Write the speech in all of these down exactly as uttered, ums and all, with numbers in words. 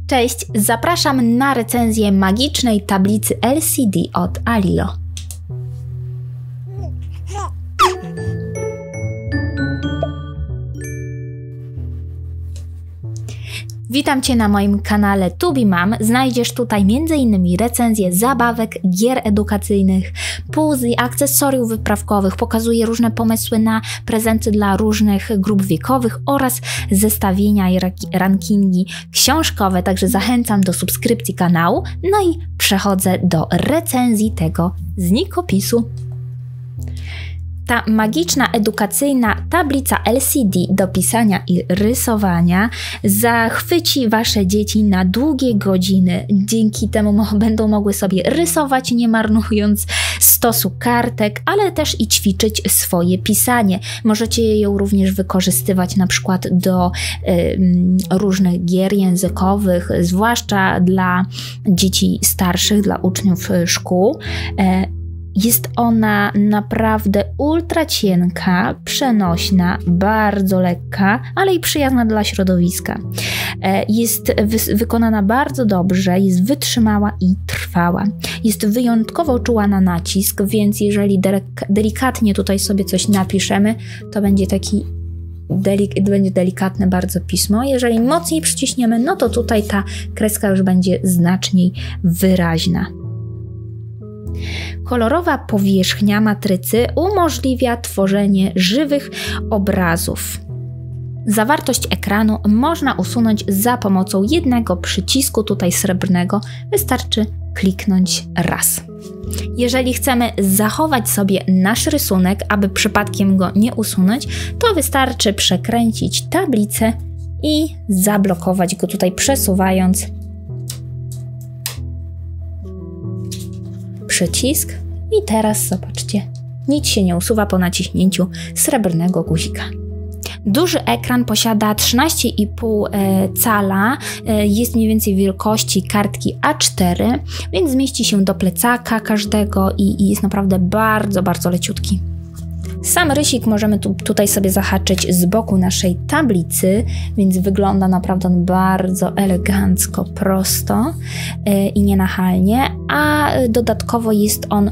Cześć, zapraszam na recenzję magicznej tablicy L C D od Alilo. Witam Cię na moim kanale Tubimam. Znajdziesz tutaj między innymi recenzje zabawek, gier edukacyjnych, puzli, akcesoriów wyprawkowych. Pokazuję różne pomysły na prezenty dla różnych grup wiekowych oraz zestawienia i rankingi książkowe. Także zachęcam do subskrypcji kanału. No i przechodzę do recenzji tego znikopisu. Ta magiczna, edukacyjna tablica L C D do pisania i rysowania zachwyci Wasze dzieci na długie godziny. Dzięki temu mo- będą mogły sobie rysować, nie marnując stosu kartek, ale też i ćwiczyć swoje pisanie. Możecie ją również wykorzystywać na przykład do y, różnych gier językowych, zwłaszcza dla dzieci starszych, dla uczniów szkół. Y, Jest ona naprawdę ultra cienka, przenośna, bardzo lekka, ale i przyjazna dla środowiska. Jest wy- wykonana bardzo dobrze, jest wytrzymała i trwała. Jest wyjątkowo czuła na nacisk, więc jeżeli delik- delikatnie tutaj sobie coś napiszemy, to będzie taki delik- będzie delikatne bardzo pismo. Jeżeli mocniej przyciśniemy, no to tutaj ta kreska już będzie znacznie wyraźna. Kolorowa powierzchnia matrycy umożliwia tworzenie żywych obrazów. Zawartość ekranu można usunąć za pomocą jednego przycisku, tutaj srebrnego. Wystarczy kliknąć raz. Jeżeli chcemy zachować sobie nasz rysunek, aby przypadkiem go nie usunąć, to wystarczy przekręcić tablicę i zablokować go tutaj, przesuwając przycisk i teraz zobaczcie, nic się nie usuwa po naciśnięciu srebrnego guzika. Duży ekran posiada trzynaście i pół cala, jest mniej więcej wielkości kartki A cztery, więc zmieści się do plecaka każdego i, i jest naprawdę bardzo, bardzo leciutki. Sam rysik możemy tu, tutaj sobie zahaczyć z boku naszej tablicy, więc wygląda naprawdę bardzo elegancko, prosto yy, i nienachalnie, a dodatkowo jest on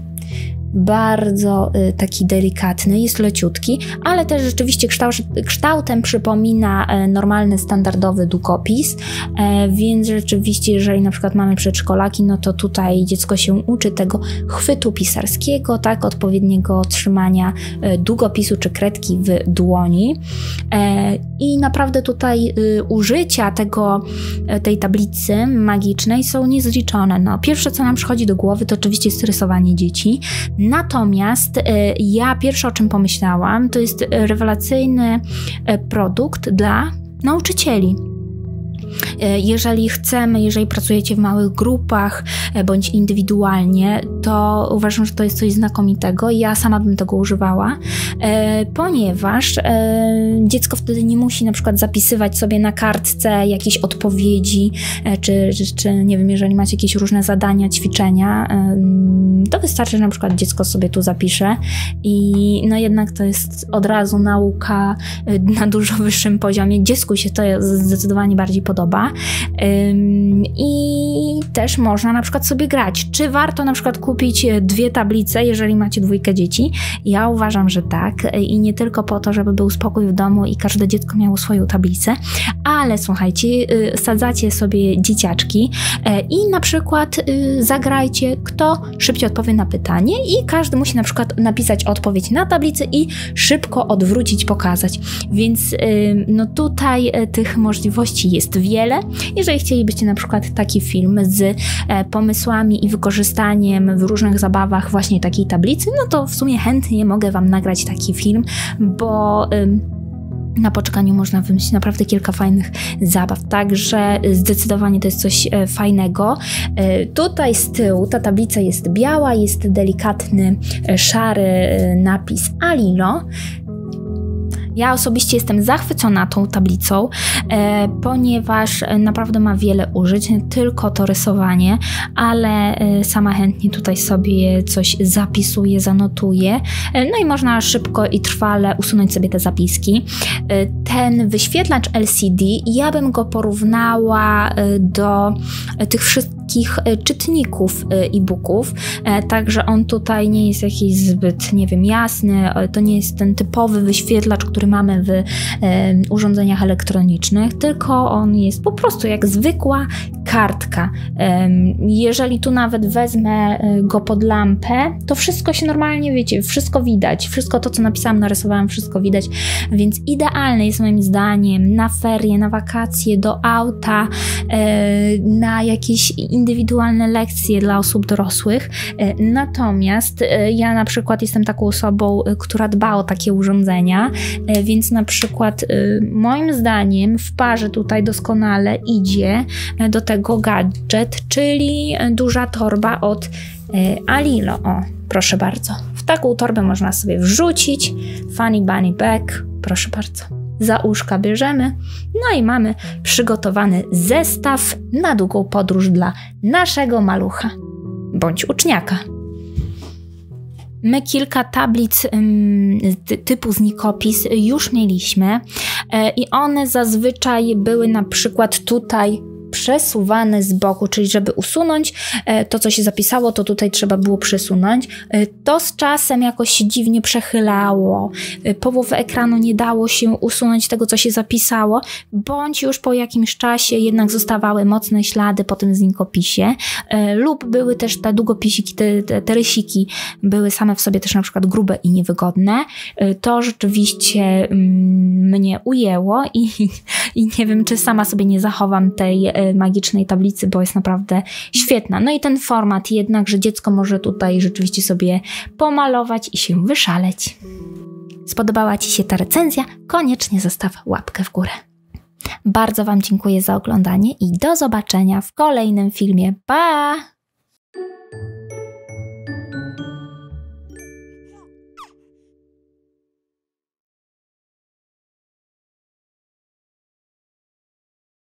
bardzo y, taki delikatny, jest leciutki, ale też rzeczywiście kształt, kształtem przypomina y, normalny, standardowy długopis, y, więc rzeczywiście, jeżeli na przykład mamy przedszkolaki, no to tutaj dziecko się uczy tego chwytu pisarskiego, tak, odpowiedniego trzymania y, długopisu czy kredki w dłoni y, i naprawdę tutaj y, użycia tego, y, tej tablicy magicznej są niezliczone. No, pierwsze, co nam przychodzi do głowy, to oczywiście jest rysowanie dzieci. Natomiast y, ja pierwsze, o czym pomyślałam, to jest rewelacyjny y, produkt dla nauczycieli. Jeżeli chcemy, jeżeli pracujecie w małych grupach bądź indywidualnie, to uważam, że to jest coś znakomitego. Ja sama bym tego używała, ponieważ dziecko wtedy nie musi na przykład zapisywać sobie na kartce jakiejś odpowiedzi, czy, czy, czy nie wiem, jeżeli macie jakieś różne zadania, ćwiczenia, to wystarczy, że na przykład dziecko sobie tu zapisze i no jednak to jest od razu nauka na dużo wyższym poziomie. Dziecku się to zdecydowanie bardziej podoba. Ym, i też można na przykład sobie grać. Czy warto na przykład kupić dwie tablice, jeżeli macie dwójkę dzieci? Ja uważam, że tak i nie tylko po to, żeby był spokój w domu i każde dziecko miało swoją tablicę, ale słuchajcie, yy, sadzacie sobie dzieciaczki yy, i na przykład yy, zagrajcie, kto szybciej odpowie na pytanie i każdy musi na przykład napisać odpowiedź na tablicy i szybko odwrócić, pokazać. Więc yy, no tutaj yy, tych możliwości jest wiele. Jeżeli chcielibyście na przykład taki film z e, pomysłami i wykorzystaniem w różnych zabawach właśnie takiej tablicy, no to w sumie chętnie mogę Wam nagrać taki film, bo ym, na poczekaniu można wymyślić naprawdę kilka fajnych zabaw, także zdecydowanie to jest coś e, fajnego. E, tutaj z tyłu ta tablica jest biała, jest delikatny, e, szary e, napis Alilo. Ja osobiście jestem zachwycona tą tablicą, e, ponieważ naprawdę ma wiele użyć, nie tylko to rysowanie, ale e, sama chętnie tutaj sobie coś zapisuję, zanotuję, e, no i można szybko i trwale usunąć sobie te zapiski. E, ten wyświetlacz L C D, ja bym go porównała e, do e, tych wszystkich e, czytników e, e-booków, e, także on tutaj nie jest jakiś zbyt, nie wiem, jasny, e, to nie jest ten typowy wyświetlacz, który mamy w e, urządzeniach elektronicznych, tylko on jest po prostu jak zwykła kartka. E, jeżeli tu nawet wezmę go pod lampę, to wszystko się normalnie, wiecie, wszystko widać, wszystko to, co napisałam, narysowałam, wszystko widać, więc idealny jest moim zdaniem na ferie, na wakacje, do auta, e, na jakieś indywidualne lekcje dla osób dorosłych. E, natomiast e, ja na przykład jestem taką osobą, e, która dba o takie urządzenia, e, więc na przykład e, moim zdaniem w parze tutaj doskonale idzie e, do tego gadżet, czyli duża torba od e, Alilo. O, proszę bardzo. W taką torbę można sobie wrzucić. Funny Bunny Bag, proszę bardzo. Za uszka bierzemy, no i mamy przygotowany zestaw na długą podróż dla naszego malucha bądź uczniaka. My kilka tablic ym, typu znikopis już mieliśmy yy, i one zazwyczaj były na przykład tutaj przesuwane z boku, czyli żeby usunąć to, co się zapisało, to tutaj trzeba było przesunąć. To z czasem jakoś się dziwnie przechylało. Połowę ekranu nie dało się usunąć tego, co się zapisało, bądź już po jakimś czasie jednak zostawały mocne ślady po tym znikоpisie, lub były też te długopisiki, te, te, te rysiki były same w sobie też na przykład grube i niewygodne. To rzeczywiście mnie ujęło i, i nie wiem, czy sama sobie nie zachowam tej magicznej tablicy, bo jest naprawdę świetna. No i ten format jednak, że dziecko może tutaj rzeczywiście sobie pomalować i się wyszaleć. Spodobała Ci się ta recenzja? Koniecznie zostaw łapkę w górę. Bardzo Wam dziękuję za oglądanie i do zobaczenia w kolejnym filmie. Pa!